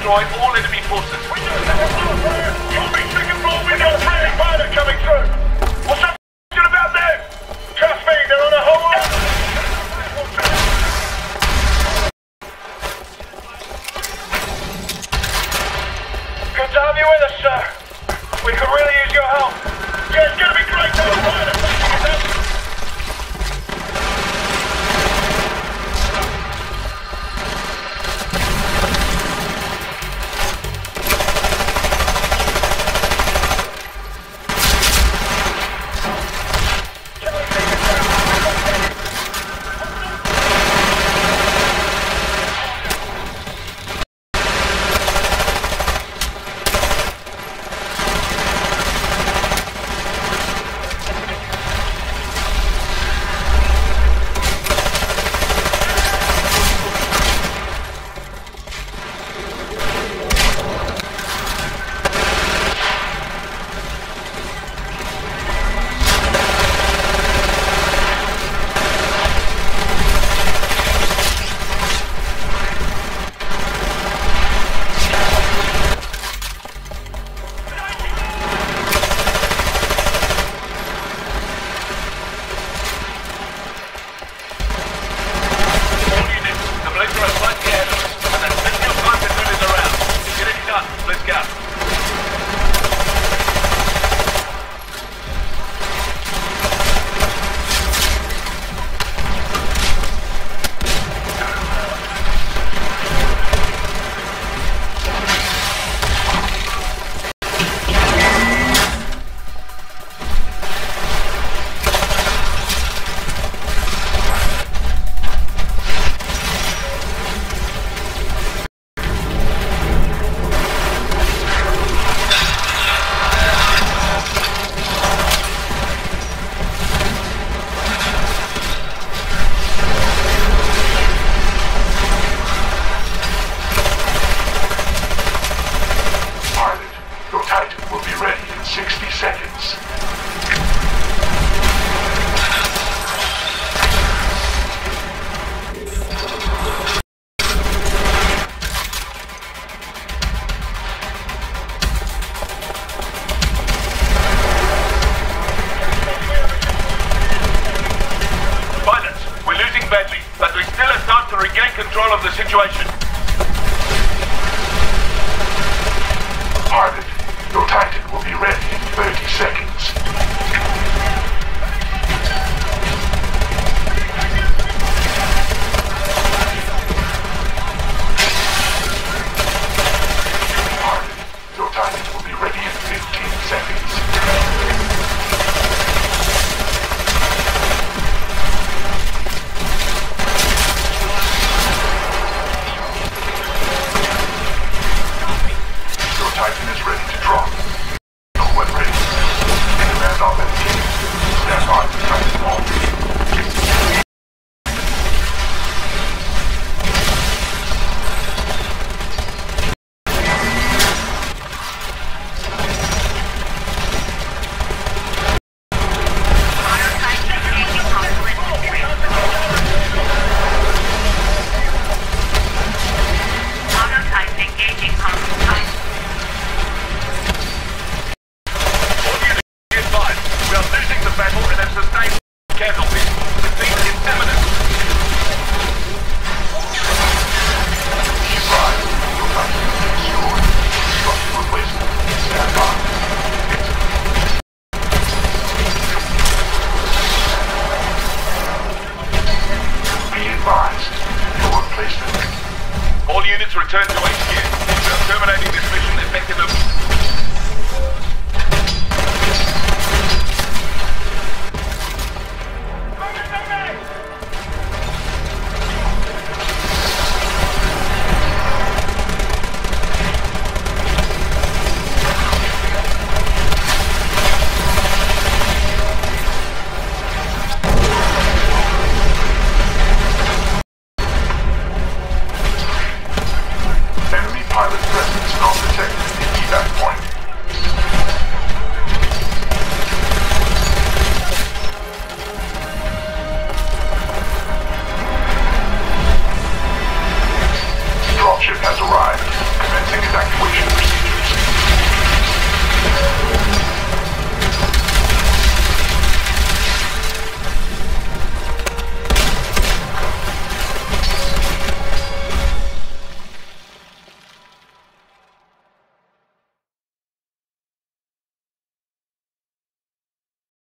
destroy all enemy forces. Copy, second floor, we got a friendly pilot coming through. What's up about them? Trust me, they're on a whole lot. Good to have you with us, sir. We could really use your help. Yeah, it's gonna be great to have a pilot backing us up. Control of the situation. Pilot, your Titan will be ready in 30 seconds. Pilot, your Titan will be ready in 15 seconds. Titan is ready to drop. No one ready. Command on that team. Stand by for Titan launch. Battle and have sustained casualties. Defeat is imminent.